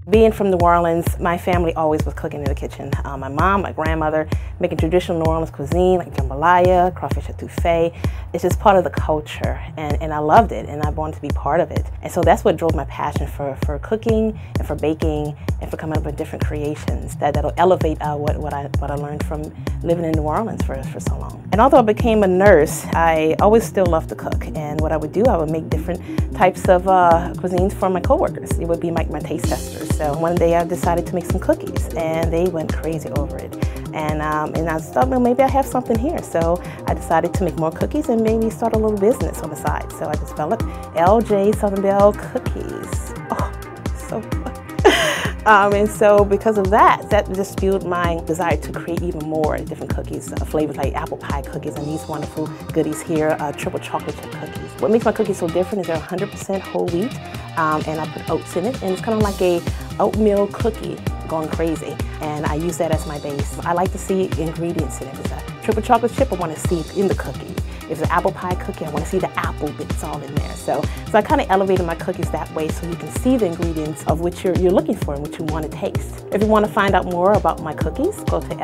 Being from New Orleans, my family always was cooking in the kitchen. My mom, my grandmother, making traditional New Orleans cuisine like jambalaya, crawfish etouffee. It's just part of the culture, and I loved it, and I wanted to be part of it. And so that's what drove my passion for cooking and for baking and for coming up with different creations that'll elevate what I learned from living in New Orleans for so long. And although I became a nurse, I always still loved to cook. And what I would do, I would make different types of cuisines for my coworkers. It would be my taste testers. So one day I decided to make some cookies, and they went crazy over it. And I thought, well, maybe I have something here. So I decided to make more cookies and maybe start a little business on the side. So I developed LJ Southern Belle Cookies. Oh, so fun. And so because of that just fueled my desire to create even more different cookies, flavors like apple pie cookies and these wonderful goodies here, triple chocolate chip cookies. What makes my cookies so different is they're 100% whole wheat, and I put oats in it, and it's kind of like a oatmeal cookie going crazy, and I use that as my base. I like to see ingredients in it. If it's a triple chocolate chip, I want to see it in the cookie. If it's an apple pie cookie, I want to see the apple bits all in there. So I kind of elevated my cookies that way so you can see the ingredients of which you're looking for and what you want to taste. If you want to find out more about my cookies, go to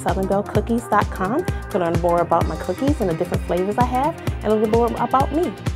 ljsouthernbellecookies.com to learn more about my cookies and the different flavors I have and a little more about me.